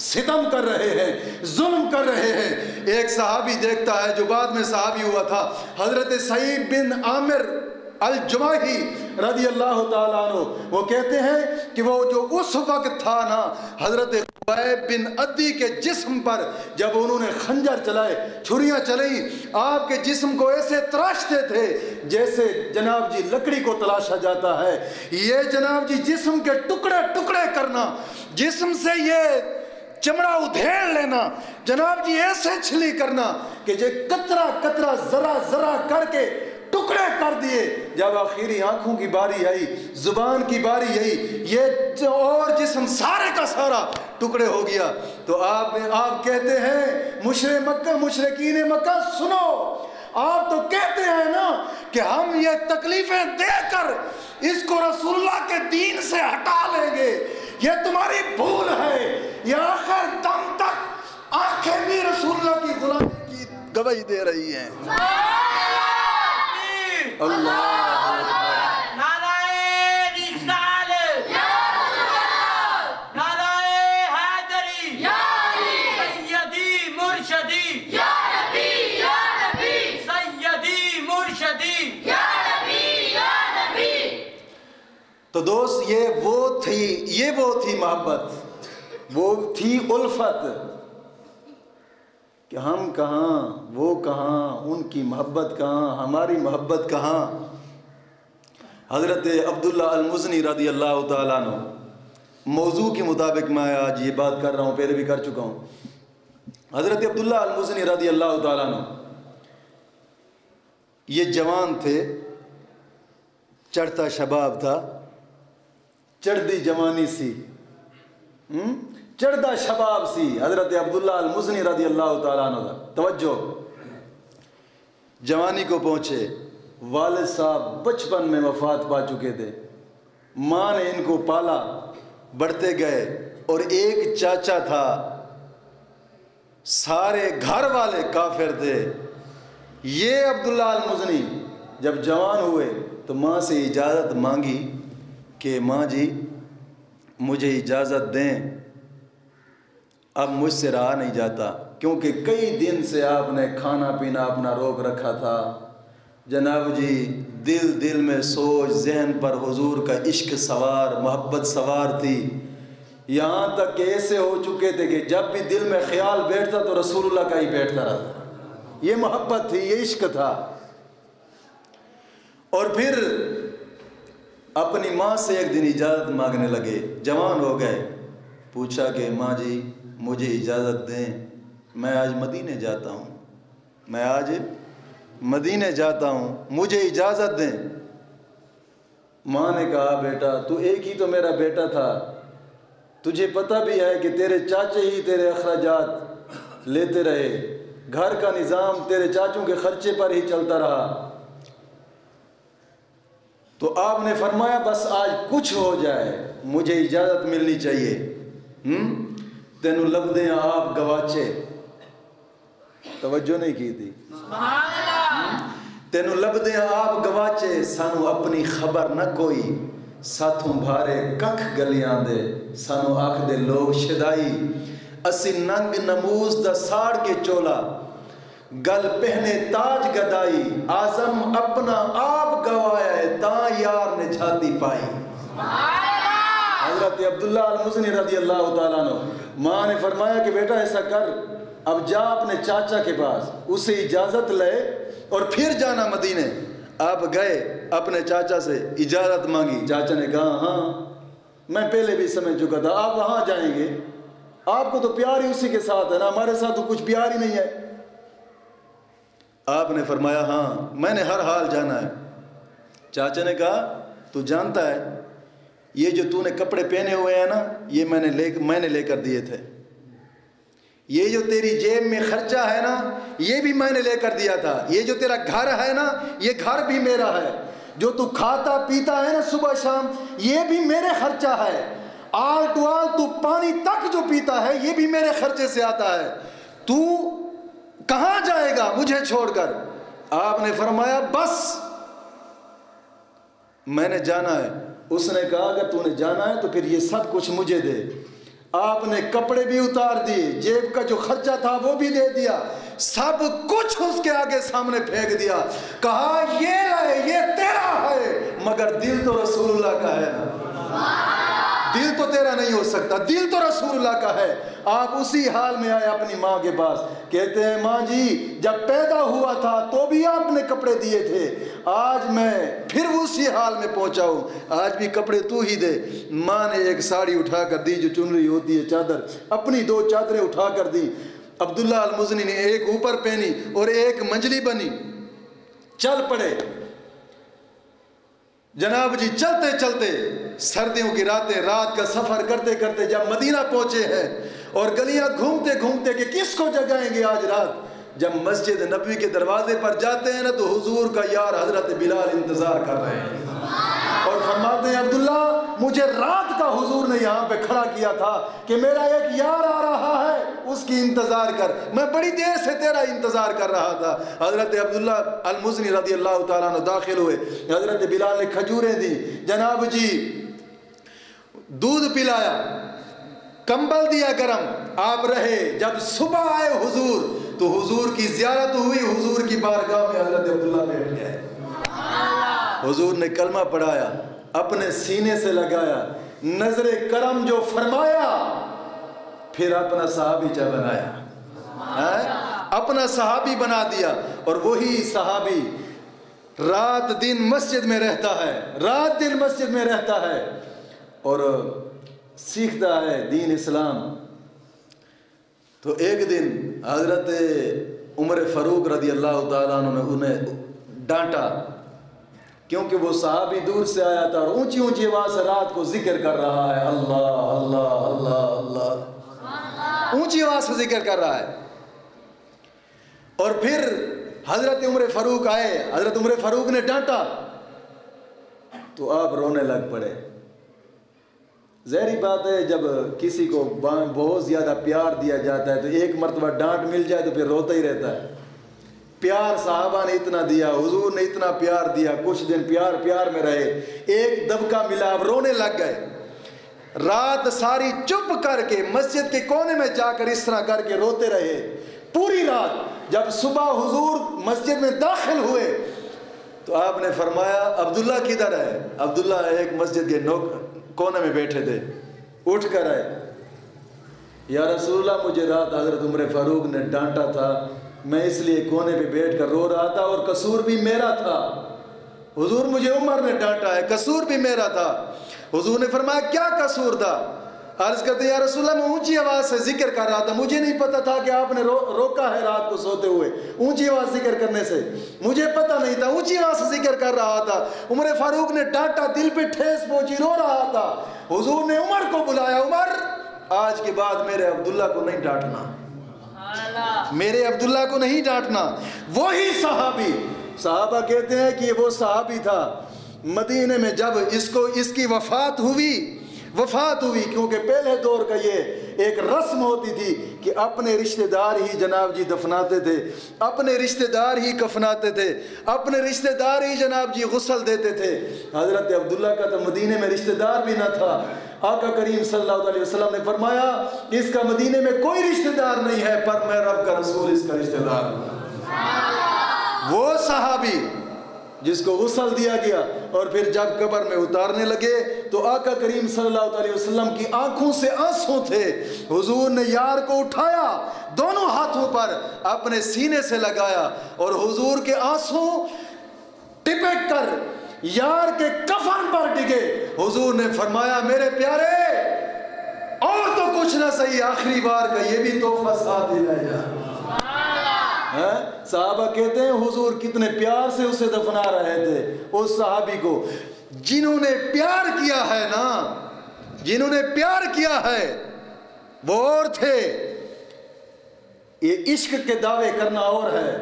ستم کر رہے ہیں، ظلم کر رہے ہیں۔ ایک صحابی دیکھتا ہے جو بعد میں صحابی ہوا تھا، حضرت سعید بن عامر الجماحی رضی اللہ تعالیٰ عنہ، وہ کہتے ہیں کہ وہ جو اس وقت تھا نا، حضرت خبیب بن عدی کے جسم پر جب انہوں نے خنجر چلائے، چھریاں چلائیں، آپ کے جسم کو ایسے تراشتے تھے جیسے جناب جی لکڑی کو تلاشا جاتا ہے۔ یہ جناب جی جسم کے ٹکڑے ٹکڑے کرنا، جسم سے یہ چمڑا ادھیڑ لینا، جناب جی ایسے چھلی کرنا کہ جو قطرہ قطرہ ذرہ ذرہ کر کے ٹکڑے کر دیے۔ جب آخری آنکھوں کی باری آئی، زبان کی باری آئی، یہ اور جسم سارے کا سارا ٹکڑے ہو گیا۔ تو آپ کہتے ہیں مشرکین مکہ سنو، آپ تو کہتے ہیں نا کہ ہم یہ تکلیفیں دے کر اس کو رسول اللہ کے دین سے ہٹا لیں گے، یہ تمہاری بھول ہے۔ یہ آخر دم تک آنکھیں بھی رسول اللہ کی غلامی کی گواہی دے رہی ہیں۔ اللہ نعرہ رسالت، نعرہ حیدری، سیدی مرشدی، سیدی مرشدی۔ تو دوست یہ وہ تھی محبت، وہ تھی الفت، کہ ہم کہاں وہ کہاں، ان کی محبت کہاں، ہماری محبت کہاں۔ حضرت عبداللہ المزنی رضی اللہ تعالیٰ عنہ، موضوع کے مطابق میں آج یہ بات کر رہا ہوں، پہلے بھی کر چکا ہوں۔ حضرت عبداللہ المزنی رضی اللہ تعالیٰ عنہ یہ جوان تھے، چڑھتا شباب تھا، چڑھتی جوانی سی، چڑھتا شباب سی حضرت عبداللہ المزنی رضی اللہ تعالیٰ عنہ کا۔ توجہ، جوانی کو پہنچے، والد صاحب بچپن میں وفات پا چکے تھے، ماں نے ان کو پالا، بڑھتے گئے، اور ایک چاچا تھا، سارے گھر والے کافر تھے۔ یہ عبداللہ المزنی جب جوان ہوئے تو ماں سے اجازت مانگی کہ ماں جی مجھے اجازت دیں، اب مجھ سے رہا نہیں جاتا، کیونکہ کئی دن سے آپ نے کھانا پینا اپنا روک رکھا تھا جناب جی، دل میں سوچ، ذہن پر حضور کا عشق سوار، محبت سوار تھی، یہاں تک کہ ایسے ہو چکے تھے کہ جب بھی دل میں خیال بیٹھتا تو رسول اللہ کا ہی بیٹھتا رہتا۔ یہ محبت تھی، یہ عشق تھا۔ اور پھر اپنی ماں سے ایک دن اجازت مانگنے لگے، جوان ہو گئے، پوچھا کہ ماں جی مجھے اجازت دیں، میں آج مدینے جاتا ہوں، میں آج مدینے جاتا ہوں، مجھے اجازت دیں۔ ماں نے کہا بیٹا تو ایک ہی تو میرا بیٹا تھا، تجھے پتہ بھی ہے کہ تیرے چاچے ہی تیرے اخراجات لیتے رہے، گھر کا نظام تیرے چاچوں کے خرچے پر ہی چلتا رہا۔ تو آپ نے فرمایا بس آج کچھ ہو جائے مجھے اجازت ملنی چاہیے۔ تینوں لب دیں آپ گواچے، توجہ نہیں کی تھی، تینوں لب دیں آپ گواچے، سانو اپنی خبر نہ کوئی، ساتھوں بھارے ککھ گلیاں دے، سانو آکھ دے لوگ شدائی، اسی ننگ نموز دا ساڑ کے چولا، گل پہنے تاج گدائی، آزم اپنا آپ گوایا ہے، تاں یار نے چھاتی پائی۔ حضرت عبداللہ المزنی رضی اللہ تعالیٰ عنہ، ماں نے فرمایا کہ بیٹا ایسا کر، اب جا اپنے چاچا کے پاس، اسے اجازت لے اور پھر جانا مدینے۔ آپ گئے، اپنے چاچا سے اجازت مانگی، چاچا نے کہا ہاں میں پہلے بھی سمجھ چکا تھا، آپ وہاں جائیں گے، آپ کو تو پیار ہی اسی کے ساتھ ہے نا، ہمارے ساتھ تو کچھ پیار ہی نہیں ہے۔ آپ نے فرمایا ہاں میں نے ہر حال جانا ہے۔ چاچا نے کہا تو جانتا ہے یہ جو تو نے کپڑے پہنے ہوئے ہیں نا، یہ میں نے لے کر دیے تھے، یہ جو تیری جیب میں خرچہ ہے نا یہ بھی میں نے لے کر دیا تھا، یہ جو تیرا گھر ہے نا یہ گھر بھی میرا ہے، جو تو کھاتا پیتا ہے نا صبح شام یہ بھی میرے خرچہ ہے، آل ٹو آل تو پانی تک جو پیتا ہے یہ بھی میرے خرچے سے آتا ہے، تو کہاں جائے گا مجھے چھوڑ کر؟ آپ نے فرمایا بس میں نے جانا ہے۔ اس نے کہا اگر تو نے جانا ہے تو پھر یہ سب کچھ مجھے دے۔ آپ نے کپڑے بھی اتار دیے, جیب کا جو خرچہ تھا وہ بھی دے دیا, سب کچھ اس کے آگے سامنے پھینک دیا, کہا یہ لائے یہ تیرا ہے, مگر دل تو رسول اللہ کا ہے نا, دل تو تیرا نہیں ہو سکتا, دل تو رسول اللہ کا ہے. آپ اسی حال میں آئے اپنی ماں کے پاس, کہتے ہیں ماں جی جب پیدا ہوا تھا تو بھی آپ نے کپڑے دیے تھے, آج میں پھر اسی حال میں پہنچا ہوں, آج بھی کپڑے تو ہی دے. ماں نے ایک ساڑی اٹھا کر دی, جو چن رہی ہوتی ہے چادر, اپنی 2 چادریں اٹھا کر دی. عبداللہ المزنی نے ایک اوپر پہنی اور ایک منجلی بنی, چل پڑے. جناب جی چلتے چلتے سردیوں کی راتیں, رات کا سفر کرتے کرتے جب مدینہ پہنچے ہیں اور گلیاں گھومتے گھومتے کہ کس کو جگائیں گے آج رات, جب مسجد نبوی کے دروازے پر جاتے ہیں نا تو حضور کا یار حضرت بلال انتظار کر رہے ہیں اور فرماتے ہیں عبداللہ مجھے رات کا حضور نے یہاں پہ کھڑا کیا تھا کہ میرا ایک یار آ رہا ہے, اس کی انتظار کر, میں بڑی دیر سے تیرا انتظار کر رہا تھا. حضرت عبداللہ المزنی رضی اللہ تعالیٰ عنہ داخل ہوئے, حضرت بلال نے کھجوریں دی, جناب جی دودھ پلایا, کمبل دیا گرم, آپ رہے. جب صبح آئے حضور تو حضور کی زیارت ہوئی, حضور کی بارگاہ میں حضرت عبداللہ بیٹھ گئے. حضور نے کلمہ پڑھایا, اپنے سینے سے لگایا, نظر کرم جو فرمایا, پھر اپنا صحابی چا بنایا, اپنا صحابی بنا دیا. اور وہی صحابی رات دن مسجد میں رہتا ہے, رات دن مسجد میں رہتا ہے اور سیکھتا ہے دین اسلام. تو ایک دن حضرت عمر فاروق رضی اللہ تعالیٰ عنہ نے انہیں ڈانٹا, کیونکہ وہ صحابی دور سے آیا تھا اور اونچی اونچی آواز سے رات کو ذکر کر رہا ہے, اللہ اللہ اللہ اللہ, اونچی آواز سے ذکر کر رہا ہے. اور پھر حضرت عمر فاروق آئے, حضرت عمر فاروق نے ڈانٹا تو آپ رونے لگ پڑے. ظاہری بات ہے جب کسی کو بہت زیادہ پیار دیا جاتا ہے تو ایک مرتبہ ڈانٹ مل جائے تو پھر روتا ہی رہتا ہے. پیار صحابہ نے اتنا دیا, حضور نے اتنا پیار دیا, کچھ دن پیار میں رہے, ایک دبکا ملا, اب رونے لگ گئے. رات ساری چپ کر کے مسجد کے کونے میں جا کر اس طرح کر کے روتے رہے پوری رات. جب صبح حضور مسجد میں داخل ہوئے تو آپ نے فرمایا عبداللہ کدھر ہے؟ عبداللہ ایک مسجد کے کونے میں بیٹھے تھے, اٹھ کر آئے, یا رسول اللہ مجھے رات حضرت عمر فاروق نے ڈانٹا تھا, میں اس لیے کونے پہ بیٹھ کر رو رہا تھا اور قصور بھی میرا تھا. حضور مجھے عمر نے ڈانٹا ہے, قصور بھی میرا تھا. حضور نے فرمایا کیا قصور تھا؟ عرض کرتے یا رسول اللہ میں اونچی آواز سے ذکر کر رہا تھا, مجھے نہیں پتا تھا کہ آپ نے روکا ہے رات کو سوتے ہوئے اونچی آواز ذکر کرنے سے, مجھے پتا نہیں تھا, اونچی آواز سے ذکر کر رہا تھا. عمر فاروق نے ڈانٹا, دل پہ ٹھیس پہنچی, رو رہا تھا. حضور نے عمر کو بلایا, عمر آج کے بعد میرے عبداللہ کو نہیں ڈانٹنا, میرے عبداللہ کو نہیں ڈانٹنا. وہی صحابی, صحابہ کہتے ہیں کہ وہ صحابی تھا مدینے میں جب اس کی وفات ہوئی, کیونکہ پہلے دور کا یہ ایک رسم ہوتی تھی کہ اپنے رشتہ دار ہی جناب جی دفناتے تھے, اپنے رشتہ دار ہی کفناتے تھے, اپنے رشتہ دار ہی جناب جی غسل دیتے تھے. حضرت عبداللہ کا تو مدینے میں رشتہ دار بھی نہ تھا. آقا کریم صلی اللہ علیہ وسلم نے فرمایا اس کا مدینے میں کوئی رشتہ دار نہیں ہے, پر میں رب کا رسول اس کا رشتہ دار ہوں. وہ صحابی جس کو غسل دیا گیا اور پھر جب قبر میں اتارنے لگے تو آقا کریم صلی اللہ علیہ وسلم کی آنکھوں سے آنسو تھے. حضور نے یار کو اٹھایا, دونوں ہاتھوں پر اپنے سینے سے لگایا اور حضور کے آنسو ٹپک کر یار کے کفن پر ڈگے. حضور نے فرمایا میرے پیارے اور تو کچھ نہ صحیح, آخری بار کا یہ بھی تحفہ ساتھ ہی رہ جا. صحابہ کہتے ہیں حضور کتنے پیار سے اسے دفنا رہے تھے, اس صحابی کو جنہوں نے پیار کیا ہے نا, جنہوں نے پیار کیا ہے وہ اور تھے. یہ عشق کے دعوے کرنا اور ہے.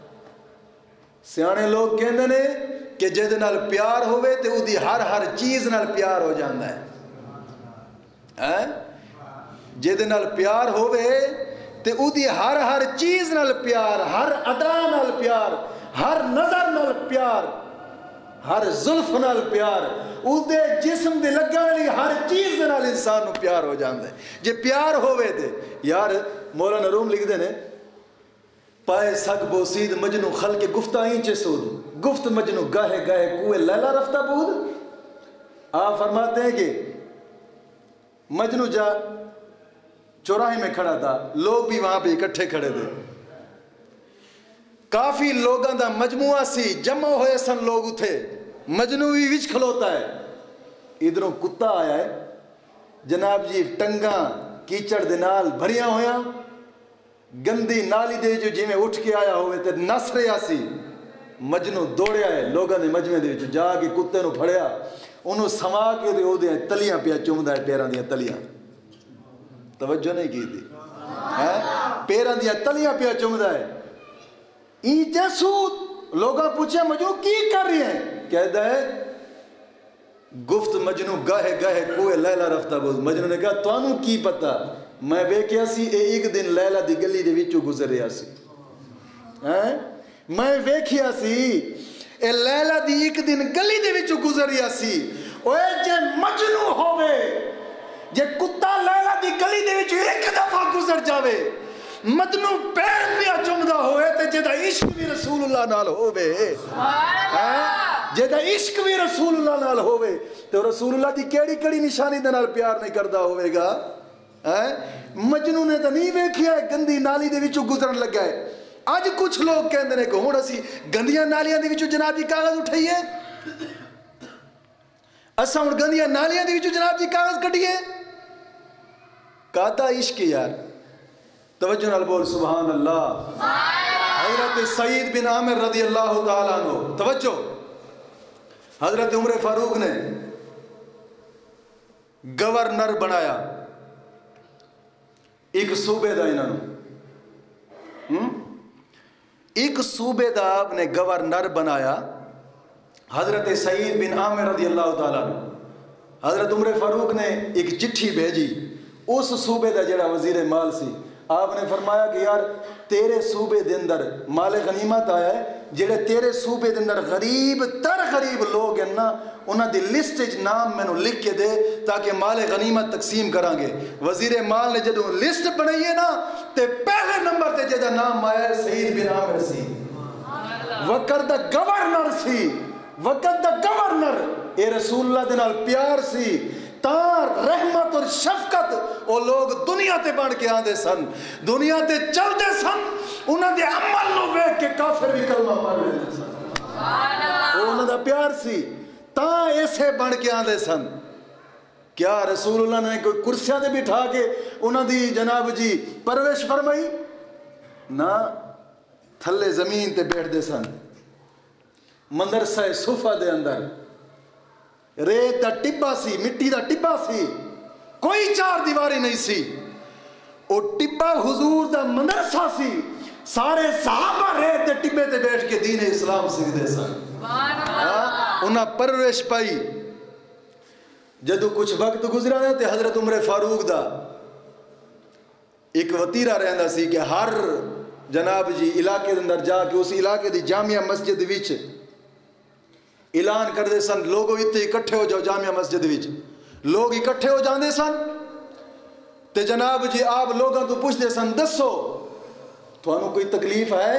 سیانے لوگ کہندے نے کہ جد نال پیار ہوئے تے اودی ہر چیز نال پیار ہو جاندا ہے. جد نال پیار ہوئے تے اودی ہر چیز نال پیار, ہر ادا نال پیار, ہر نظر نال پیار. ہر زلف نال پیار اودے جسم دے لگن والی ہر چیز دے نال انسان نو پیار ہو جاندا ہے جے پیار ہووے تے یار مولانا روم لکھ دے نے پائے سگ بوسید مجنو خلق گفتہ اینچے سود گفت مجنو گاہے گاہے کوئے لیلا رفتہ بود آپ فرماتے ہیں کہ مجنو جا چوراہے میں کھڑا تھا لوگ بھی وہاں پہ اکٹھے کھڑے تھے کافی لوگاں دا مجموعہ سی جمع ہوئے سن لوگ تھے مجنو بھی وچ کھلوتا ہے ادھروں کتا آیا ہے جناب جی ٹنگاں کیچڑ دے نال بھریاں ہویاں گندی نالی دے جو جی میں اٹھ کے آیا ہوئے تے نس رہا سی مجنو دوڑیا ہے لوگاں دے مجمع دے جا کے کتے نو پھڑیا انہوں سما کے دے او دے تلیاں پیا چومدا ہے پیراں دیاں تلیاں توجہ نہیں کی تھی پیراں دیاں تلیاں پیا چومدا ہے این جسود لوگاں پوچھے مجنو کی کر رہی ہیں کہتا ہے گفت مجنو گاہے گاہے کوئے لیلا رفتہ بود مجنو نے کہا توانو کی پتا میں ویکھیا سی ایک دن لیلا دی گلی دے وچوں گزر رہا سی میں ویکھیا سی اے لیلا دی ایک دن گلی دے وچوں گزر رہا سی اوے جے مجنو ہووے جے کتا لیلا دی گلی دے وچوں ایک دفعہ گزر جاوے مجنو پیر پیا چمدا ہوئے تے جے دا عشق بھی رسول اللہ نال ہووے جے دا عشق بھی رسول اللہ نال ہووے تے رسول اللہ دی کیڑی کیڑی نشانی دے نال پیار نہیں کردا ہوئے گا مجنو نے تو نہیں ویکھیا ہے گندی نالی دے وچوں گزرن لگا ہے آج کچھ لوگ کہندے نے کہ ہن اسی گندیاں نالیاں دے وچوں جناب جی کاغذ اٹھائیے اساں ہن گندیاں نالیاں دے وچوں جناب جی کاغذ کڈیے کاتا عشق یار توجہ نال بول سبحان اللہ حضرت سعید بن عامر رضی اللہ تعالیٰ عنہ توجہ حضرت عمر فاروق نے گورنر بنایا ایک صوبے دا انہوں ایک صوبے دا آپ نے گورنر بنایا حضرت سعید بن عامر رضی اللہ تعالیٰ عنہ حضرت عمر فاروق نے ایک چٹھی بھیجی اس صوبے دا جڑا وزیر مال سی آپ نے فرمایا کہ یار تیرے صوبے دے اندر مال غنیمت آیا ہے جڑے تیرے صوبے دے اندر غریب تر غریب لوگ ہیں نا انہاں دی لسٹ وچ نام مینوں لکھ کے دے تاکہ مال غنیمت تقسیم کران گے وزیر مال نے جدوں لسٹ بنائی ہے نا تے پہلے نمبر تے جدا نام آیا ہے سعید بن عامر سی وقت دا گورنر سی وقت دا گورنر اے رسول اللہ دے نال پیار سی تار رحمت اور شفقت وہ لوگ دنیا تے بن کے آندے سن دنیا تے چلتے سن انہاں دے عمل نو ویکھ کے کافر بھی کلمہ پڑھ لیندے سن وہ انہاں دا پیار سی تاں ایسے بن کے آندے سن کیا رسول اللہ نے کوئی کرسیاں دے بٹھا کے انہاں دی جناب جی پرورش فرمائی نہ تھلے زمین تے بیٹھ دے سن مدرسہ صفا دے اندر ریت دا ٹبا سی مٹی دا ٹبا سی کوئی چار دیواری نہیں سی او ٹبا حضور دا مدرسہ سی سارے صحابہ ریت دے ٹبے تے بیٹھ کے دین اسلام سیکھدے سن انہاں پرورش پائی جدو کچھ وقت گزرا ہے تے حضرت عمر فاروق دا ایک وطیرہ رہندا سی کہ ہر جناب جی علاقے دے اندر جا کے اس علاقے دی جامعہ مسجد وچ اعلان کر دے سن لوگوں اتنے اکٹھے ہو جاؤ جامعہ مسجد وچ لوگ اکٹھے ہو جاندے سن تے جناب جی آپ لوگوں تو پوچھ دے سن دسو تھانوں کوئی تکلیف ہے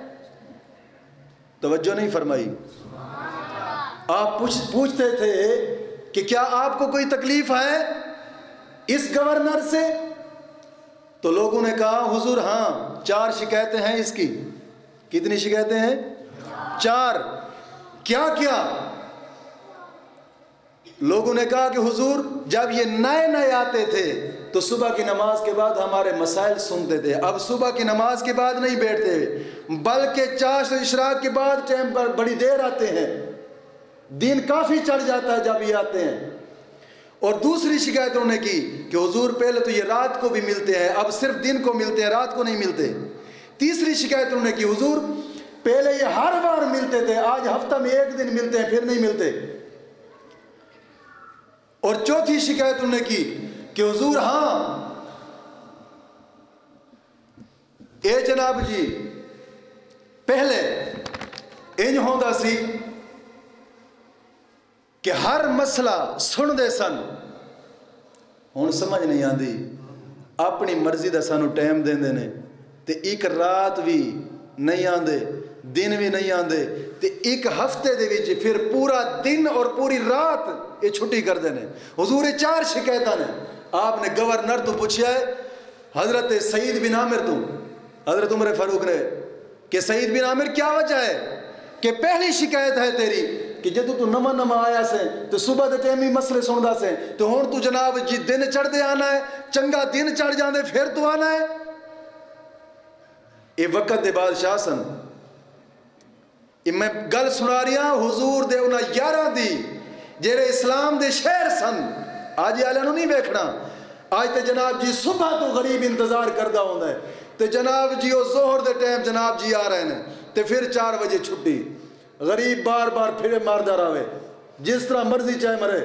توجہ نہیں فرمائی آپ پوچھتے تھے کہ کیا آپ کو کوئی تکلیف ہے اس گورنر سے تو لوگوں نے کہا حضور ہاں 4 شکایتیں ہیں اس کی کتنی شکایتیں ہیں 4 کیا کیا لوگوں نے کہا کہ حضور جب یہ نئے نئے آتے تھے تو صبح کی نماز کے بعد ہمارے مسائل سنتے تھے اب صبح کی نماز کے بعد نہیں بیٹھتے بلکہ چاش و اشراق کے بعد ٹائم پر بڑی دیر آتے ہیں دن کافی چڑھ جاتا ہے جب یہ آتے ہیں اور دوسری شکایت انہوں نے کی کہ حضور پہلے تو یہ رات کو بھی ملتے ہیں اب صرف دن کو ملتے ہیں رات کو نہیں ملتے تیسری شکایت انہوں نے کی حضور پہلے یہ ہر بار ملتے تھے آج ہفتہ میں 1 دن ملتے ہیں پھر نہیں ملتے اور چوتھی شکایت انہوں نے کی کہ حضور ہاں اے جناب جی پہلے انج ہوندا سی کہ ہر مسئلہ سن دے سن. ہن سمجھ نہیں آندی اپنی مرضی دا سانو ٹائم دیندے نے تے ایک رات بھی نہیں آندے دن بھی نہیں آندے تے ایک ہفتے دے وچ پھر پورا دن اور پوری رات یہ چھٹی کر دینے. حضور 4 شکایتاں نے. آپ نے گورنر تو پوچھا ہے حضرت سعید بن عامر تو حضرت عمر فاروق نے کہ سعید بن عامر کیا وجہ ہے کہ پہلی شکایت ہے تیری کہ جدو تو نما آیا سے تو صبح دے ٹائم ہی مسئلے سندا سے تو ہن تو جناب جی دن چڑھ دے آنا ہے چنگا دن چڑھ جاندے پھر تو آنا ہے. یہ وقت دے بادشاہ سن. میں گل سنا رہی ہوں حضور دے انہاں 11 دی جڑے اسلام دے شہر سن. آج والے نہیں ویکھنا. آج تے جناب جی صبح تو غریب انتظار کردہ ہوندا ہے تے جناب جی وہ ظہر دے ٹائم جناب جی آ رہے ہیں تے پھر 4 بجے چھٹی. غریب بار بار پھرے ماردہ رہے جس طرح مرضی چاہے مرے.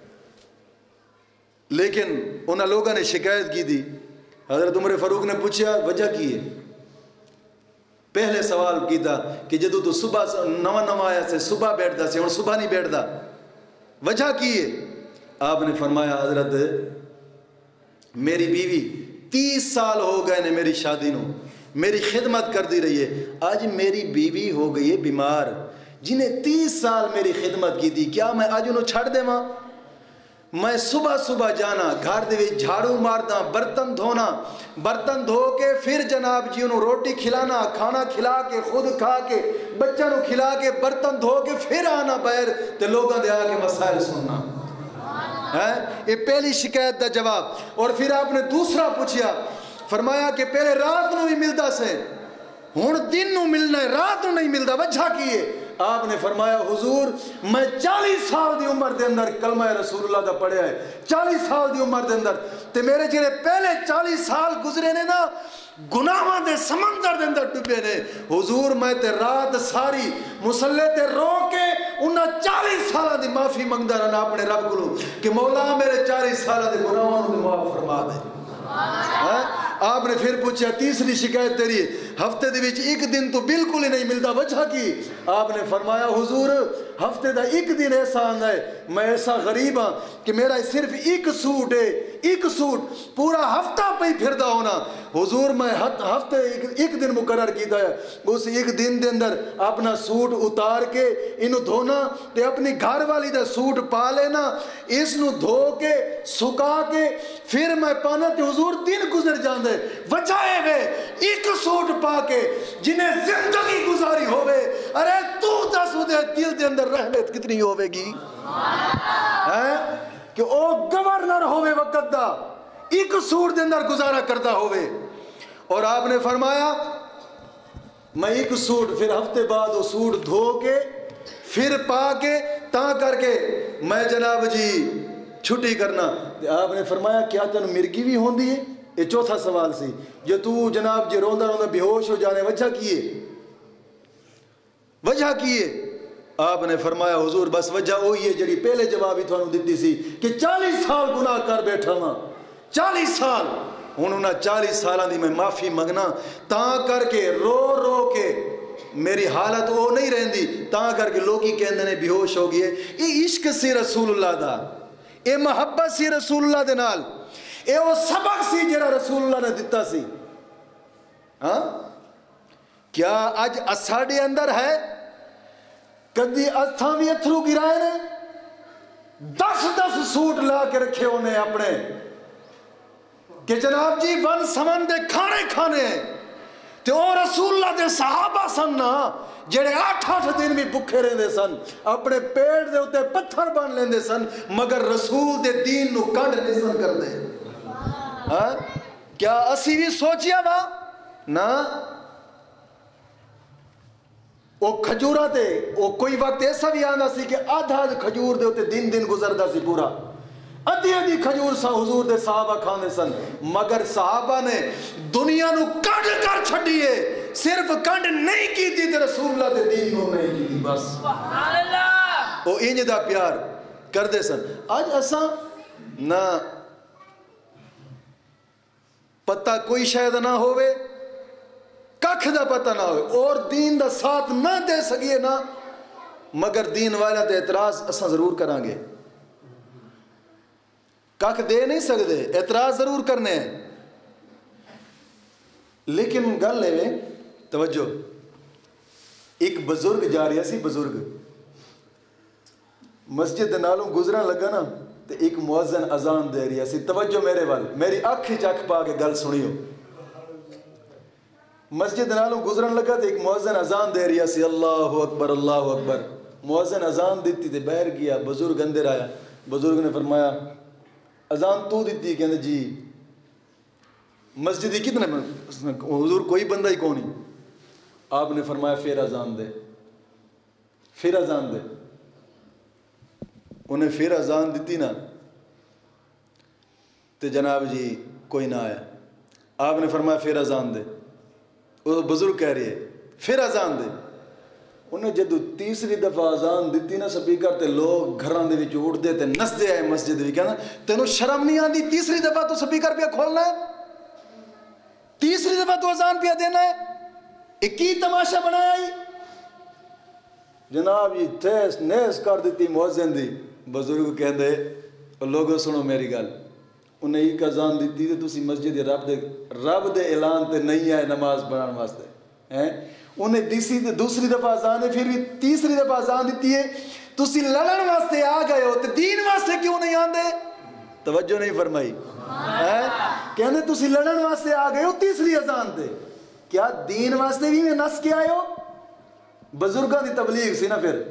لیکن انہاں لوگوں نے شکایت کی تھی. حضرت عمر فاروق نے پوچھا وجہ کی ہے. پہلے سوال کیتا کہ جدو تو صبح نواں آیا سے صبح بیٹھتا سے اور صبح نہیں بیٹھتا وجہ کی ہے. آپ نے فرمایا حضرت میری بیوی 30 سال ہو گئے نے میری شادی نو میری خدمت کر دی رہی ہے. آج میری بیوی ہو گئی ہے بیمار جنہیں 30 سال میری خدمت کی تھی. کیا میں آج انہوں چھڑ دے ماں. میں صبح جانا گھر دے وچ جھاڑو مارنا برتن دھونا برتن دھو کے پھر جناب جی انہوں روٹی کھلانا کھانا کھلا کے خود کھا کے بچوں نو کھلا کے برتن دھو کے پھر آنا باہر تے لوگوں دے آ کے مسائل سننا. یہ پہلی شکایت دا جواب. اور پھر آپ نے دوسرا پوچھا فرمایا کہ پہلے رات نو بھی ملتا سے ہن دن نو ملنا ہے رات نو نہیں ملتا وجہ کی ہے. آپ نے فرمایا حضور میں 40 سال دی عمر دے اندر کلمہ رسول اللہ دا پڑھیا ہے 40 سال دی عمر دے اندر تے میرے جڑے پہلے 40 سال گزرے نے نا گناہاں دے سمندر دے اندر ڈبے نے. حضور میں تے رات ساری مصلے تے رو کے انہاں 40 سالہ دی معافی منگدا رہنا اپنے رب کو کہ مولا میرے 40 سالہ دے گناہاں نوں معاف فرما دے. آپ نے پھر پوچھا تیسری شکایت تیری ہفتے دے وچ ایک دن تو بالکل ہی نہیں ملتا وجہ کی. آپ نے فرمایا حضور ہفتے دا ایک دن ایسا آندا ہے میں ایسا غریب ہاں کہ میرا صرف ایک سوٹ ہے ایک سوٹ پورا ہفتہ پہ پھردا ہونا. حضور میں ہفتے ایک دن مقرر کیتا ہے اس ایک دن دے اندر اپنا سوٹ اتار کے انہوں دھونا تے اپنی گھر والی دا سوٹ پا لینا اس نو دھو کے سکا کے پھر میں پانا تے حضور دن گزر جاندے. وجہ ہے ایک سوٹ پا کے جنہیں زندگی گزاری ہوئے ارے تو دس ہو دے دل دے اندر رحمت کتنی ہوئے گی کہ او گورنر ہوئے وقت دا ایک سوٹ دے اندر گزارا کرتا ہوئے. اور آپ نے فرمایا میں ایک سوٹ پھر ہفتے بعد وہ سوٹ دھو کے پھر پا کے تاں کر کے میں جناب جی چھٹی کرنا. آپ نے فرمایا کیا تینوں مرگی بھی ہوندی ہے. یہ چوتھا سوال سی جو تو جناب جی روندا روندا بے ہوش ہو جانے وجہ کیے وجہ کیے. آپ نے فرمایا حضور بس وجہ وہی ہے جڑی پہلے جواب ہی تھانوں دتی سی کہ 40 سال گناہ کر بیٹھا ہاں 40 سال ہن انہاں 40 سالاں دی میں معافی منگنا تاں کر کے رو کے میری حالت وہ نہیں رہندی تاں کر کے لوگ ہی کہندے نے بے ہوش ہو گئے. یہ عشق سی رسول اللہ دا یہ محبت سی رسول اللہ دے نال یہ وہ سبق سی جڑا رسول اللہ نے دتا سی. ہاں کیا اج اساڈے اندر ہے کدی اتھاں بھی اتھرو گرائے نے 10 سوٹ لا کے رکھے ہونے اپنے کہ جناب جی ون سمن دے کھانے تے او رسول اللہ دے صحابہ سن نا جڑے 8 دن بھی بھکھے رہندے سن اپنے پیٹ دے اوتے پتھر بن لیندے سن مگر رسول دے دین نو کنڈ نہیں سن کردے. ہاں کیا اسی بھی سوچیا وا نا وہ کھجورا تے وہ کوئی وقت ایسا بھی آندا سی کہ آدھا کھجور دے ہوتے دن گزردا سی پورا ادھی کھجور سا حضور دے صحابہ کھانے سن مگر صحابہ نے دنیا نو کنڈ کر چھڈیے صرف کنڈ نہیں کی تھی تے رسول اللہ دے دین نو نہیں کی تھی بس. سبحان اللہ. وہ انج دا پیار کردے سن. آج اساں نہ پتہ کوئی شاید نہ ہوئے ککھ دا پتہ نہ ہوئے اور دین دا ساتھ نہ دے سکیے نا مگر دین والا تے اعتراض اساں ضرور کریں گے، کک دے نہیں سکتے، اعتراض ضرور کرنے ہیں۔ لیکن گل ہے توجہ، ایک بزرگ جا رہا سی، بزرگ مسجد نالوں گزرن لگا نا، تو ایک مؤذن اذان دے رہی سی۔ توجہ میرے وال، میری اکھ چک پا کے گل سنیو۔ مسجد نالوں گزرن لگا تو ایک مؤذن اذان دے رہی سی، اللہ اکبر اللہ اکبر۔ مؤذن اذان دیتی تے باہر گیا، بزرگ اندر آیا، بزرگ نے فرمایا اذان تو دیتی؟ کہنے جی۔ مسجد ہی کتنے، حضور کوئی بندہ ہی کون ہی؟ آپ نے فرمایا پھر اذان دے، پھر اذان دے۔ انہیں پھر اذان دیتی نا تو جناب جی کوئی نہ آیا۔ آپ نے فرمایا پھر اذان دے، وہ بزرگ کہہ رہی ہے پھر اذان دے۔ انہیں جدو تیسری دفعہ اذان دیتی نا سپیکر تے، لوگ گھران دے وچ اٹھدے تے نسدے آئے مسجد وچ، کہنا تینوں شرم نہیں آندی؟ تیسری دفعہ تو سپیکر پہ کھولنا ہے، تیسری دفعہ تو اذان پہ دینا ہے، ایک ہی تماشا بنایا ہی؟ جناب یہ تیس نیس کر دیتی مؤذن دی۔ بزرگ کہندے لوگوں سنو میری گل، انہیں ایک اذان دیتی تے تسی مسجد رب دے اعلان تے نہیں آئے نماز پڑھان واسطے ہیں، انہیں دوسری دفعہ اذان ہے، پھر بھی تیسری دفعہ اذان دیتی ہے، تسی لڑن واسطے آ گئے ہو تے دین واسطے کیوں نہیں آندے؟ توجہ نہیں فرمائی، کہنے تسی لڑن واسطے آ گئے ہو تیسری اذان تے، کیا دین واسطے بھی میں نس کے آئے ہو؟ بزرگاں دی تبلیغ سی نا، پھر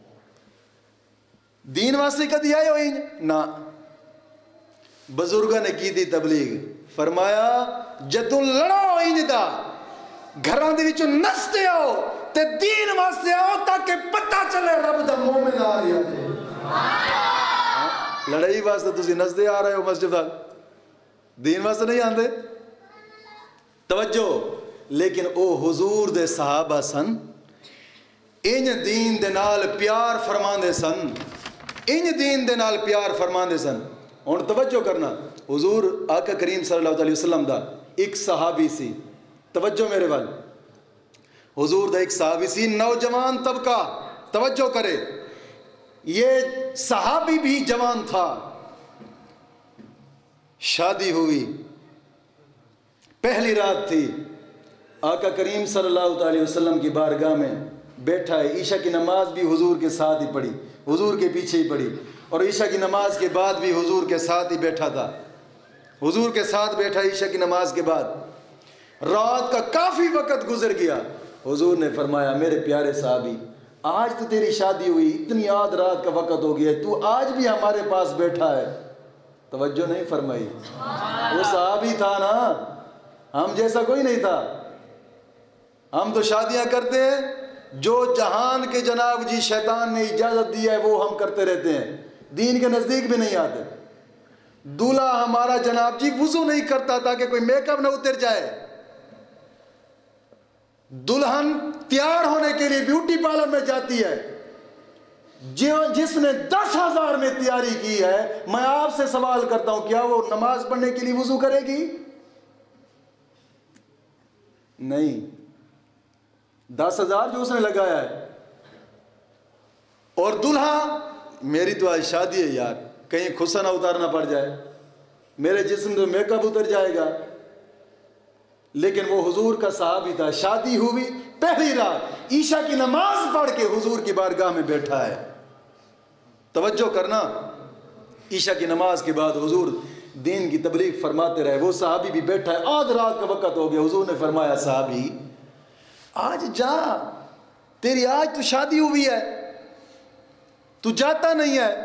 دین واسطے کدی آئے ہوئی نا؟ بزرگاں نے کی دی تبلیغ، فرمایا جدوں لڑو انج دا گھراں دے وچوں نستے آؤ تے دین واسطے آؤ تاکہ پتہ چلے رب دا مومن آ رہا ہے۔ لڑائی واسطے تسی نسدے آ رہے ہو مسجد وال، دین واسطے نہیں آندے؟ توجہ، لیکن او حضور دے صحابہ سن، انج دین دے نال پیار فرماندے سن، انج دین دے نال پیار فرماندے سن۔ اور توجہ کرنا، حضور آقا کریم صلی اللہ علیہ وسلم دا ایک صحابی سی، توجہ میرے وال، حضور دا ایک صحابی سی، نوجوان طبقہ، توجہ کرے، یہ صحابی بھی جوان تھا، شادی ہوئی، پہلی رات تھی، آقا کریم صلی اللہ علیہ وسلم کی بارگاہ میں بیٹھا ہے، عشاء کی نماز بھی حضور کے ساتھ ہی پڑھی، حضور کے پیچھے ہی پڑھی، اور عشاء کی نماز کے بعد بھی حضور کے ساتھ ہی بیٹھا تھا، حضور کے ساتھ بیٹھا عشاء کی نماز کے بعد۔ رات کا کافی وقت گزر گیا، حضور نے فرمایا میرے پیارے صحابی، آج تو تیری شادی ہوئی، اتنی آدھ رات کا وقت ہو گیا، تو آج بھی ہمارے پاس بیٹھا ہے؟ توجہ نہیں فرمائی، وہ صحابی تھا نا، ہم جیسا کوئی نہیں تھا۔ ہم تو شادیاں کرتے ہیں جو جہان کے جناب جی شیطان نے اجازت دی ہے وہ ہم کرتے رہتے ہیں، دین کے نزدیک بھی نہیں آتے۔ دولہا ہمارا جناب جی وضو نہیں کرتا تاکہ کوئی میک اپ نہ اتر جائے، دلہن تیار ہونے کے لیے بیوٹی پارلر میں جاتی ہے، جس نے 10,000 میں تیاری کی ہے، میں آپ سے سوال کرتا ہوں کیا وہ نماز پڑھنے کے لیے وضو کرے گی؟ نہیں، 10,000 جو اس نے لگایا ہے۔ اور دلہا، میری تو آج شادی ہے یار، کہیں خصہ نہ اتارنا پڑ جائے، میرے جسم تو میک اپ اتر جائے گا، لیکن وہ حضور کا صحابی تھا، شادی ہوئی، پہلی رات عشاء کی نماز پڑھ کے حضور کی بارگاہ میں بیٹھا ہے۔ توجہ کرنا، عشاء کی نماز کے بعد حضور دین کی تبلیغ فرماتے رہے، وہ صحابی بھی بیٹھا ہے، آدھ رات کا وقت ہو گیا، حضور نے فرمایا صحابی آج جا، تیری آج تو شادی ہوئی ہے، تو جاتا نہیں ہے،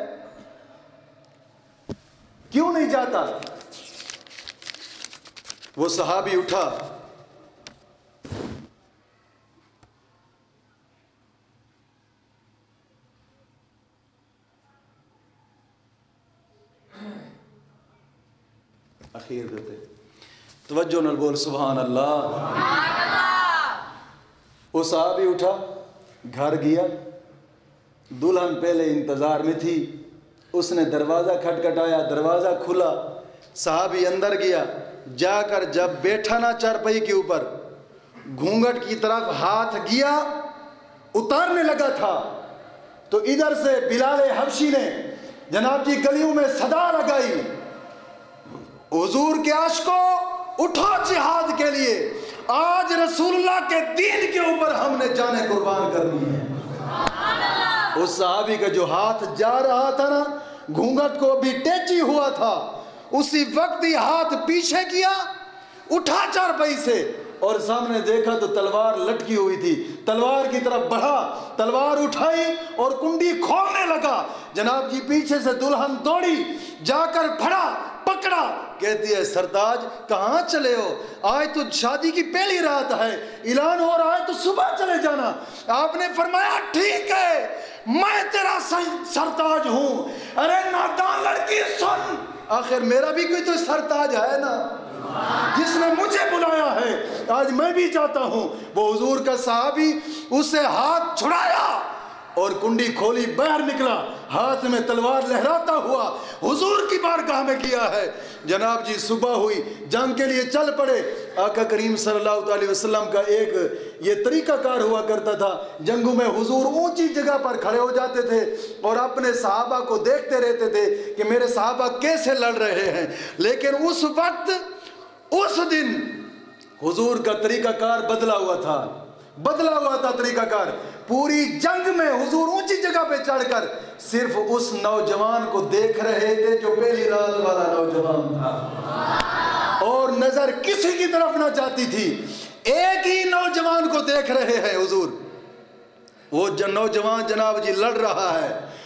کیوں نہیں جاتا؟ وہ صحابی اٹھا، اخیر دیتے، توجہ نال بول سبحان اللہ۔ وہ صحابی اٹھا، گھر گیا، دلہن پہلے انتظار میں تھی، اس نے دروازہ کھٹکھٹایا، دروازہ کھلا، صحابی اندر گیا، جا کر جب بیٹھا نا چارپائی کے اوپر، گھونگھٹ کی طرف ہاتھ گیا، اتارنے لگا تھا، تو ادھر سے بلال حبشی نے جناب جی گلیوں میں صدا لگائی، حضور کے عاشقوں اٹھو جہاد کے لیے، آج رسول اللہ کے دین کے اوپر ہم نے جانیں قربان کرنی ہے۔ اس صحابی کا جو ہاتھ جا رہا تھا نا، گھونگٹ کو بھی ٹیچی ہوا تھا، اسی وقت ہی ہاتھ پیچھے کیا، اٹھا چارپائی سے اور سامنے دیکھا تو تلوار لٹکی ہوئی تھی، تلوار کی طرف بڑھا، تلوار اٹھائی اور کنڈی کھولنے لگا۔ جناب جی پیچھے سے دلہن دوڑی، جا کر پھڑا، پکڑا، کہتی ہے سرتاج کہاں چلے ہو؟ آج تو شادی کی پہلی رات ہے، اعلان ہو رہا ہے تو صبح چلے جانا۔ آپ نے فرمایا ٹھیک ہے، میں تیرا سرتاج ہوں۔ ارے نادان لڑکی سن، آخر میرا بھی کوئی تو سرتاج ہے نا، جس نے مجھے بلایا ہے، آج میں بھی جاتا ہوں۔ وہ حضور کا صحابی اسے ہاتھ چھڑایا اور کنڈی کھولی، باہر نکلا، ہاتھ میں تلوار لہراتا ہوا حضور کی بارگاہ میں گیا ہے۔ جناب جی صبح ہوئی، جنگ کے لیے چل پڑے۔ آقا کریم صلی اللہ علیہ وسلم کا ایک یہ طریقہ کار ہوا کرتا تھا، جنگوں میں حضور اونچی جگہ پر کھڑے ہو جاتے تھے اور اپنے صحابہ کو دیکھتے رہتے تھے کہ میرے صحابہ کیسے لڑ رہے ہیں۔ لیکن اس وقت، اس دن حضور کا طریقہ کار بدلا ہوا تھا طریقہ کار۔ پوری جنگ میں حضور اونچی جگہ پہ چڑھ کر صرف اس نوجوان کو دیکھ رہے تھے جو پہلی رات والا نوجوان تھا، اور نظر کسی کی طرف نہ جاتی تھی، ایک ہی نوجوان کو دیکھ رہے ہیں حضور۔ وہ نوجوان جناب جی لڑ رہا ہے،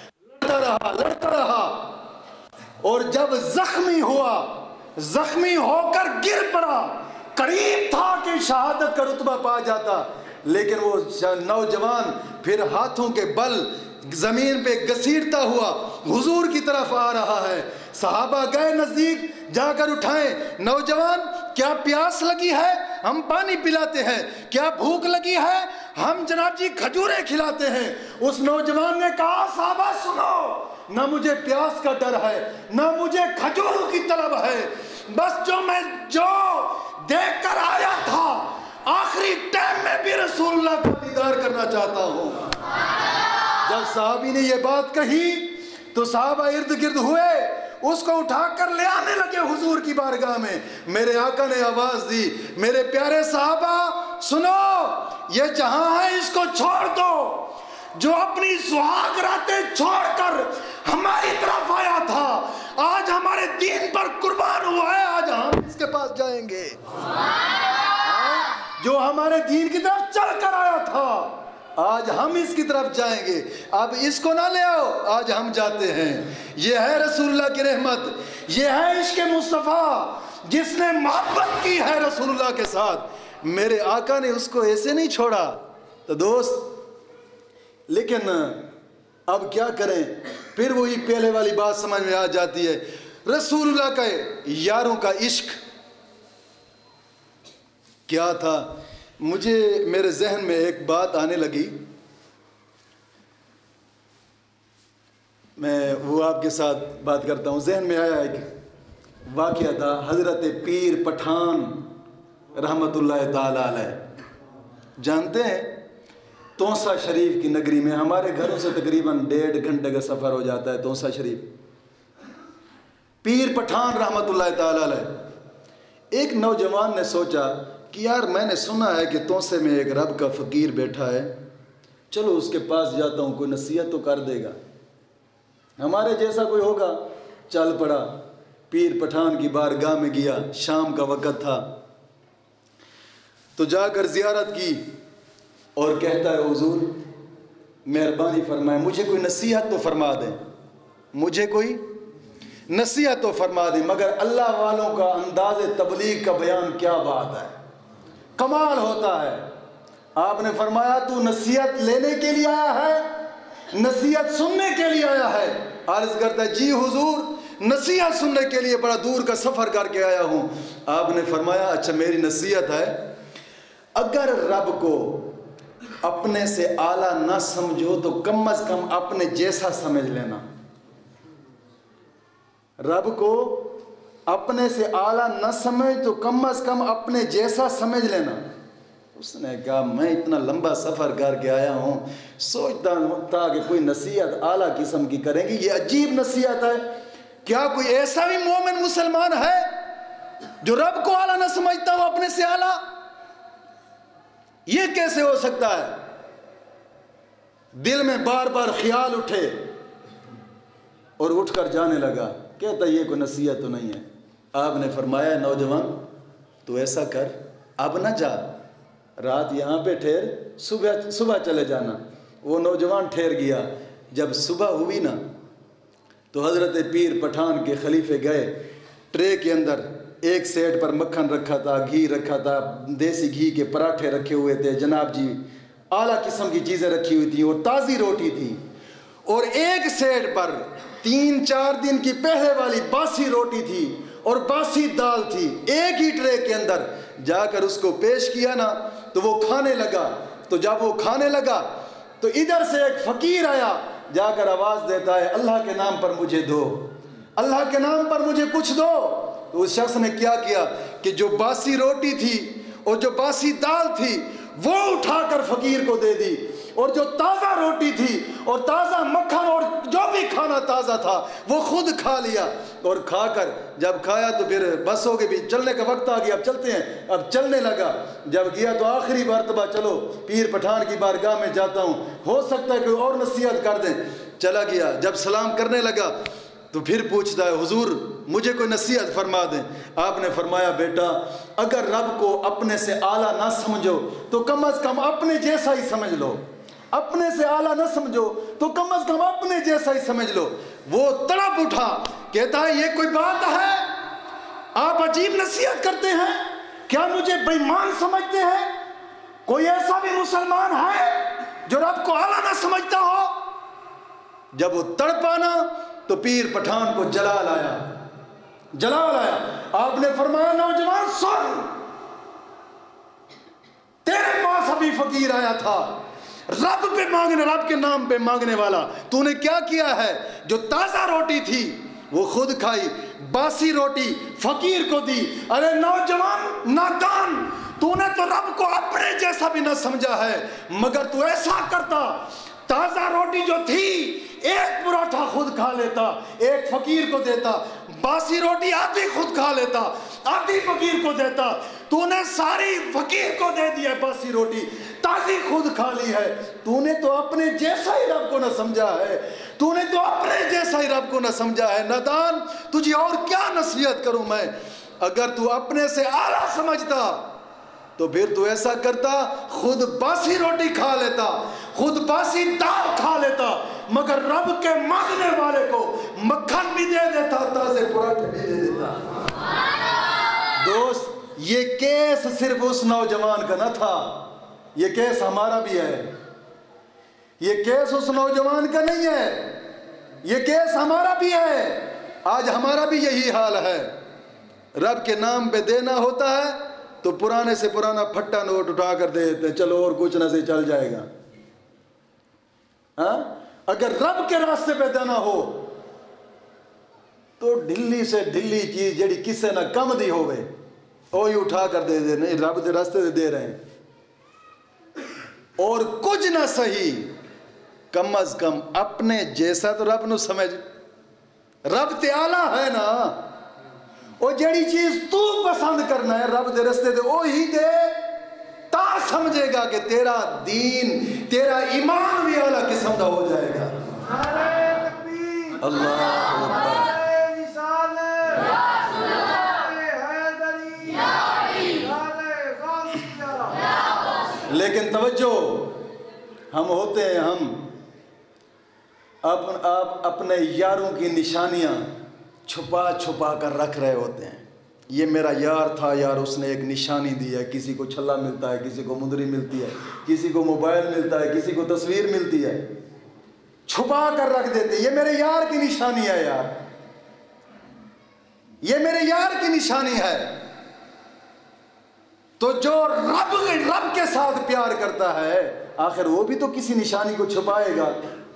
لڑتا رہا اور جب زخمی ہوا، زخمی ہو کر گر پڑا، قریب تھا کہ شہادت کا رتبہ پا جاتا، لیکن وہ نوجوان پھر ہاتھوں کے بل زمین پہ گھسیٹتا ہوا حضور کی طرف آ رہا ہے۔ صحابہ گئے نزدیک، جا کر اٹھائیں، نوجوان کیا پیاس لگی ہے؟ ہم پانی پلاتے ہیں۔ کیا بھوک لگی ہے؟ ہم جناب جی کھجوریں کھلاتے ہیں۔ اس نوجوان نے کہا صحابہ سنو، نہ مجھے پیاس کا ڈر ہے، نہ مجھے کھجوروں کی طلب ہے، بس جو دیکھ کر آیا تھا، آخری ٹائم میں بھی رسول اللہ کا دیدار کرنا چاہتا ہوں۔ جب صحابی نے یہ بات کہی تو صحابہ ارد گرد ہوئے، اس کو اٹھا کر لے آنے لگے حضور کی بارگاہ میں۔ میرے آقا نے آواز دی، میرے پیارے صحابہ سنو، یہ جہاں ہے اس کو چھوڑ دو، جو اپنی سہاگ راتیں چھوڑ کر ہماری طرف آیا تھا، آج ہمارے دین پر قربان ہوا ہے، آج ہم اس کے پاس جائیں گے۔ جو ہمارے دین کی طرف چل کر آیا تھا، آج ہم اس کی طرف جائیں گے۔ اب اس کو نہ لے آؤ، آج ہم جاتے ہیں۔ یہ ہے رسول اللہ کی رحمت، یہ ہے عشق مصطفیٰ، جس نے محبت کی ہے رسول اللہ کے ساتھ۔ میرے آقا نے اس کو ایسے نہیں چھوڑا۔ تو دوست، لیکن اب کیا کریں؟ پھر وہی پہلے والی بات سمجھ میں آ جاتی ہے، رسول اللہ کا یاروں کا عشق کیا تھا۔ مجھے میرے ذہن میں ایک بات آنے لگی، میں وہ آپ کے ساتھ بات کرتا ہوں۔ ذہن میں آیا ایک واقعہ تھا، حضرت پیر پٹھان رحمت اللہ تعالی علیہ، جانتے ہیں توسا شریف کی نگری میں، ہمارے گھروں سے تقریباً 1.5 گھنٹے کا سفر ہو جاتا ہے توسا شریف۔ پیر پٹھان رحمت اللہ تعالی علیہ، ایک نوجوان نے سوچا کہ یار میں نے سنا ہے کہ توسے میں ایک رب کا فقیر بیٹھا ہے، چلو اس کے پاس جاتا ہوں، کوئی نصیحت تو کر دے گا، ہمارے جیسا کوئی ہوگا۔ چل پڑا، پیر پٹھان کی بارگاہ میں گیا، شام کا وقت تھا، تو جا کر زیارت کی اور کہتا ہے حضور مہربانی فرمائیں، مجھے کوئی نصیحت تو فرما دیں، مجھے کوئی نصیحت تو فرما دیں۔ مگر اللہ والوں کا انداز تبلیغ کا بیان کیا بات ہے، کمال ہوتا ہے۔ آپ نے فرمایا تو نصیحت لینے کے لیے آیا ہے، نصیحت سننے کے لیے آیا ہے؟ عرض کرتا ہے جی حضور، نصیحت سننے کے لیے بڑا دور کا سفر کر کے آیا ہوں۔ آپ نے فرمایا اچھا میری نصیحت ہے، اگر رب کو اپنے سے اعلیٰ نہ سمجھو تو کم از کم اپنے جیسا سمجھ لینا۔ رب کو اپنے سے اعلیٰ نہ سمجھ تو کم از کم اپنے جیسا سمجھ لینا۔ اس نے کہا میں اتنا لمبا سفر کر کے آیا ہوں، سوچتا تھا کہ کوئی نصیحت اعلیٰ قسم کی کریں گی، یہ عجیب نصیحت ہے، کیا کوئی ایسا بھی مومن مسلمان ہے جو رب کو اعلیٰ نہ سمجھتا ہو اپنے سے اعلیٰ؟ یہ کیسے ہو سکتا ہے؟ دل میں بار بار خیال اٹھے اور اٹھ کر جانے لگا، کہتا یہ کوئی نصیحت تو نہیں ہے۔ آپ نے فرمایا نوجوان تو ایسا کر، اب نہ جا، رات یہاں پہ ٹھہر، صبح چلے جانا۔ وہ نوجوان ٹھہر گیا۔ جب صبح ہوئی نا تو حضرت پیر پٹھان کے خلیفے گئے، ٹرے کے اندر ایک سیٹ پر مکھن رکھا تھا، گھی رکھا تھا، دیسی گھی کے پراٹھے رکھے ہوئے تھے، جناب جی اعلیٰ قسم کی چیزیں رکھی ہوئی تھیں اور تازی روٹی تھی، اور ایک سیٹ پر 3-4 دن کی پہلے والی باسی روٹی تھی اور باسی دال تھی، ایک ہی ٹرے کے اندر۔ جا کر اس کو پیش کیا نا تو وہ کھانے لگا، تو جب وہ کھانے لگا تو ادھر سے ایک فقیر آیا، جا کر آواز دیتا ہے اللہ کے نام پر مجھے دو، اللہ کے نام پر مجھے کچھ دو۔ تو اس شخص نے کیا کیا کہ جو باسی روٹی تھی اور جو باسی دال تھی وہ اٹھا کر فقیر کو دے دی، اور جو تازہ روٹی تھی اور تازہ مکھن اور جو بھی کھانا تازہ تھا وہ خود کھا لیا، اور کھا کر جب کھایا تو پھر بس ہو گئی، بھی چلنے کا وقت آ گیا، اب چلتے ہیں۔ اب چلنے لگا، جب گیا تو آخری مرتبہ چلو پیر پٹھان کی بارگاہ میں جاتا ہوں، ہو سکتا ہے کوئی اور نصیحت کر دیں۔ چلا گیا، جب سلام کرنے لگا تو پھر پوچھتا ہے حضور مجھے کوئی نصیحت فرما دیں۔ آپ نے فرمایا بیٹا اگر رب کو اپنے سے اعلیٰ نہ سمجھو تو کم از کم اپنے جیسا ہی سمجھ لو، اپنے سے اعلیٰ نہ سمجھو تو کم از کم اپنے جیسا ہی سمجھ لو۔ وہ تڑپ اٹھا، کہتا ہے یہ کوئی بات ہے؟ آپ عجیب نصیحت کرتے ہیں، کیا مجھے بے ایمان سمجھتے ہیں؟ کوئی ایسا بھی مسلمان ہے جو رب کو اعلیٰ نہ سمجھتا ہو؟ جب وہ تڑپا نا تو پیر پٹھان کو جلال آیا، جلال آیا۔ آپ نے فرمایا نوجوان سن، تیرے پاس ابھی فقیر آیا تھا، رب پہ مانگنے، رب کے نام پہ مانگنے والا، تو نے کیا کیا ہے؟ جو تازہ روٹی تھی وہ خود کھائی، باسی روٹی فقیر کو دی۔ ارے نوجوان نادان، تو نے تو رب کو اپنے جیسا بھی نہ سمجھا ہے، مگر تو ایسا کرتا، تازہ روٹی جو تھی ایک پراٹھا خود کھا لیتا، ایک فقیر کو دیتا، باسی روٹی آدھی خود کھا لیتا، آدھی فقیر کو دیتا، تو نے ساری فقیر کو دے دیا باسی روٹی، تازی خود کھا لی ہے۔ تو نے تو اپنے جیسا ہی رب کو نہ سمجھا ہے، تو نے تو اپنے جیسا ہی رب کو نہ سمجھا ہے۔ نادان، تجھے اور کیا نصیحت کروں میں؟ اگر تو اپنے سے اعلیٰ سمجھتا تو پھر تو ایسا کرتا، خود باسی روٹی کھا لیتا، خود باسی دال کھا لیتا، مگر رب کے مانگنے والے کو مکھن بھی دے دیتا، تازے پراٹھے بھی دے دیتا۔ دوست، یہ کیس صرف اس نوجوان کا نہ تھا، یہ کیس ہمارا بھی ہے۔ یہ کیس اس نوجوان کا نہیں ہے، یہ کیس ہمارا بھی ہے۔ آج ہمارا بھی یہی حال ہے، رب کے نام پہ دینا ہوتا ہے تو پرانے سے پرانا پھٹا نوٹ اٹھا کر دے دیتے ہیں، چلو اور کچھ نہ سے چل جائے گا۔ ہاں، اگر رب کے راستے پہ دینا ہو تو ڈھلی سے ڈھلی چیز جڑی کسے نہ کم دی ہوئے وہی اٹھا کر دے دے، نہیں رب کے راستے سے دے رہے ہیں، اور کچھ نہ صحیح کم از کم اپنے جیسا تو رب نو سمجھ، رب تے اعلیٰ ہے نا، وہ جڑی چیز تو پسند کرنا ہے رب دے رستے دے وہی دے، تا سمجھے گا کہ تیرا دین، تیرا ایمان بھی اعلیٰ قسم کا ہو جائے گا۔ اللہ اکبر۔ لیکن توجہ، ہم ہوتے ہیں، ہم اپنے یاروں کی نشانیاں چھپا چھپا کر رکھ رہے ہوتے ہیں۔ یہ میرا یار تھا، یار اس نے ایک نشانی دی ہے، کسی کو چھلا ملتا ہے، کسی کو مندری ملتی ہے، کسی کو موبائل ملتا ہے، کسی کو تصویر ملتی ہے، چھپا کر رکھ دیتے، یہ میرے یار کی نشانی ہے، یار یہ میرے یار کی نشانی ہے۔ تو جو رب کے ساتھ پیار کرتا ہے آخر وہ بھی تو کسی نشانی کو چھپائے گا،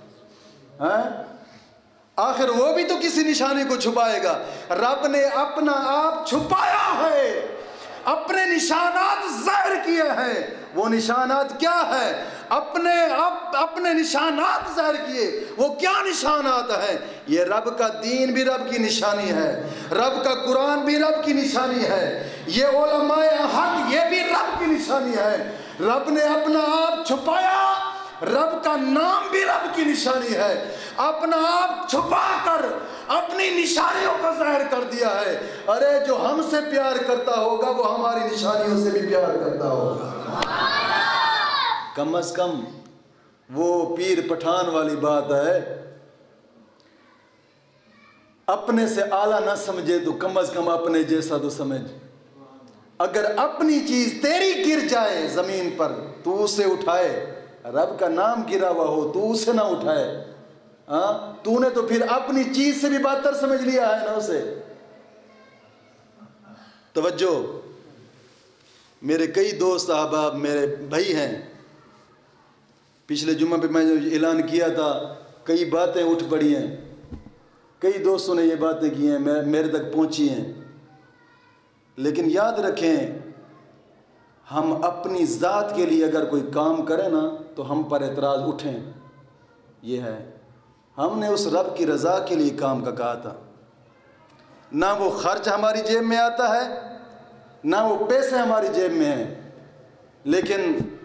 آخر وہ بھی تو کسی نشانی کو چھپائے گا۔ رب نے اپنا آپ چھپایا ہے، اپنے نشانات ظاہر کیے ہیں. وہ نشانات کیا ہے؟ اپنے نشانات ظاہر کیے. وہ کیا نشانات ہیں؟ یہ رب کا دین بھی رب کی نشانی ہے, رب کا قرآن بھی رب کی نشانی ہے, یہ علماء حق یہ بھی رب کی نشانی ہے. رب نے اپنا آپ چھپایا, رب کا نام بھی رب کی نشانی ہے. اپنا آپ چھپا کر اپنی نشانیوں کو ظاہر کر دیا ہے. ارے جو ہم سے پیار کرتا ہوگا وہ ہماری نشانیوں سے بھی پیار کرتا ہوگا. کم از کم وہ پیر پٹھان والی بات ہے, اپنے سے اعلیٰ نہ سمجھے تو کم از کم اپنے جیسا تو سمجھ. اگر اپنی چیز تیری گر جائے زمین پر تو اسے اٹھائے, رب کا نام گرا ہوا ہو تو اسے نہ اٹھائے. ہاں, تو نے تو پھر اپنی چیز سے بھی بدتر سمجھ لیا ہے نا اسے. توجہ, میرے کئی دوست احباب میرے بھائی ہیں. پچھلے جمعہ پہ میں نے اعلان کیا تھا, کئی باتیں اٹھ پڑی ہیں, کئی دوستوں نے یہ باتیں کی ہیں, میرے تک پہنچی ہیں. لیکن یاد رکھیں, ہم اپنی ذات کے لیے اگر کوئی کام کریں نا تو ہم پر اعتراض اٹھیں. یہ ہے, ہم نے اس رب کی رضا کے لیے کام کا کہا تھا. نہ وہ خرچ ہماری جیب میں آتا ہے, نہ وہ پیسے ہماری جیب میں ہیں, لیکن